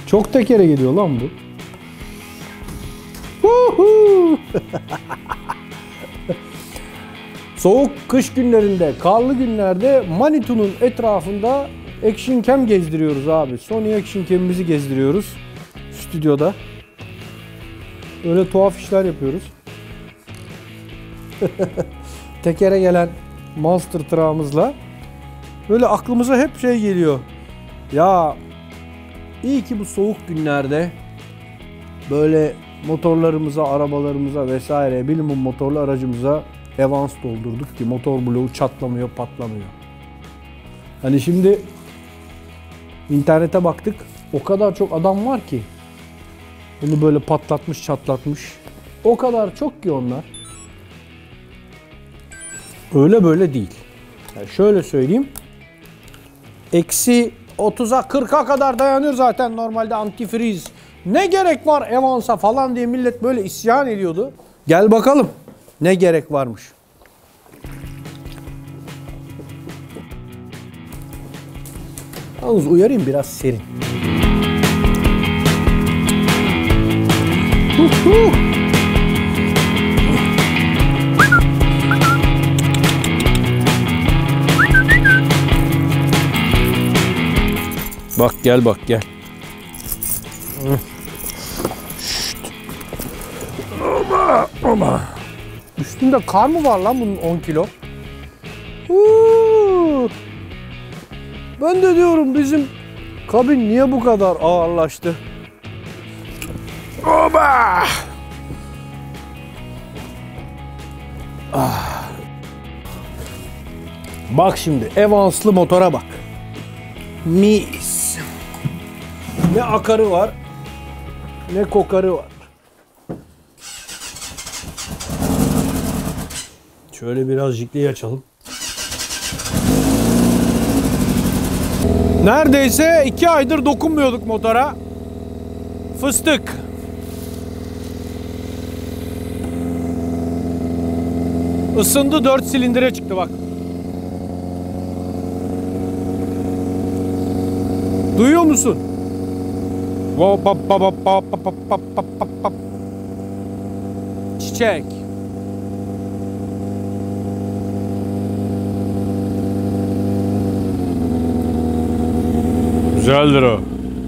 Çok tekere geliyor lan bu. Soğuk kış günlerinde, karlı günlerde Manitou'nun etrafında Action Cam gezdiriyoruz abi. Sony Action Cam'imizi gezdiriyoruz stüdyoda. Öyle tuhaf işler yapıyoruz. Tekere gelen Monster tırağımızla. Böyle aklımıza hep şey geliyor. Ya iyi ki bu soğuk günlerde böyle motorlarımıza, arabalarımıza vesaire minimum motorlu aracımıza Evans doldurduk ki motor bloğu çatlamıyor, patlamıyor. Hani şimdi internete baktık, o kadar çok adam var ki bunu böyle patlatmış, çatlatmış. O kadar çok ki onlar. Öyle böyle değil. Yani şöyle söyleyeyim. Eksi 30'a 40'a kadar dayanıyor zaten normalde antifriz. Ne gerek var Evans'a falan diye millet böyle isyan ediyordu. Gel bakalım ne gerek varmış. Yalnız uyarayım, biraz serin. Bak gel, bak gel. Şşt. Ama. Üstünde kar mı var lan bunun 10 kilo? Ben de diyorum bizim kabin niye bu kadar ağırlaştı? Oba! Ah. Bak şimdi Evans'lı motora bak. Mis. Ne akarı var, ne kokarı var. Şöyle biraz jikliği açalım. Neredeyse 2 aydır dokunmuyorduk motora. Fıstık. Isındı, 4 silindire çıktı bak. Duyuyor musun? Çiçek. Güzeldir o.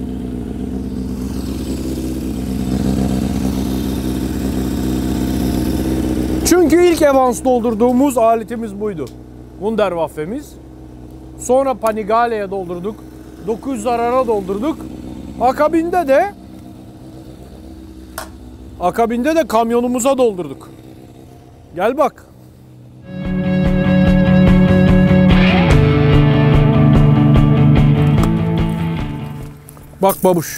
Çünkü ilk Evans doldurduğumuz aletimiz buydu. Wunderwaffe'miz. Sonra Panigale'ye doldurduk. 900 zarara doldurduk. Akabinde de kamyonumuza doldurduk. Gel bak. Bak babuş.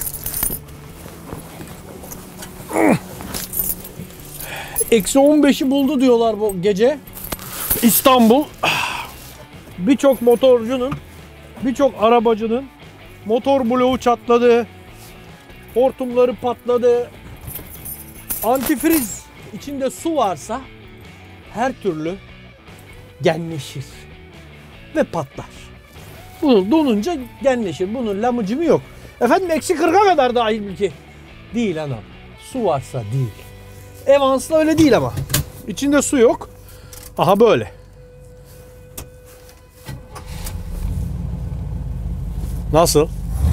Eksi 15'i buldu diyorlar bu gece. İstanbul. Birçok motorcunun, birçok arabacının motor bloğu çatladı. Hortumları patladı. Antifriz içinde su varsa her türlü genleşir ve patlar. Bunu donunca genleşir. Bunun lamıcımı yok. Efendim eksi 40'a kadar dahil ki. Değil anam. Su varsa değil. Evans'la öyle değil ama. İçinde su yok. Aha böyle. Nasıl?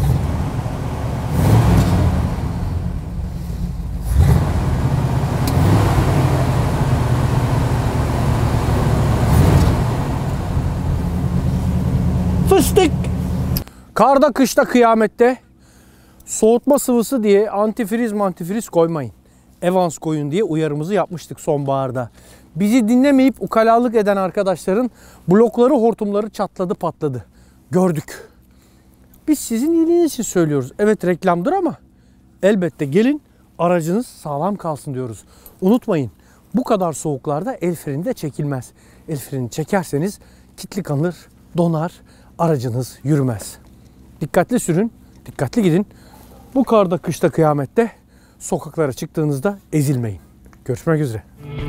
Fıstık. Karda, kışta, kıyamette soğutma sıvısı diye antifriz koymayın. Evans koyun diye uyarımızı yapmıştık sonbaharda. Bizi dinlemeyip ukalalık eden arkadaşların blokları, hortumları çatladı, patladı. Gördük. Biz sizin iyiliğiniz için söylüyoruz. Evet reklamdır ama elbette gelin aracınız sağlam kalsın diyoruz. Unutmayın, bu kadar soğuklarda el freni de çekilmez. El freni çekerseniz kilitli kalır, donar, aracınız yürümez. Dikkatli sürün, dikkatli gidin. Bu karda, kışta, kıyamette sokaklara çıktığınızda ezilmeyin. Görüşmek üzere.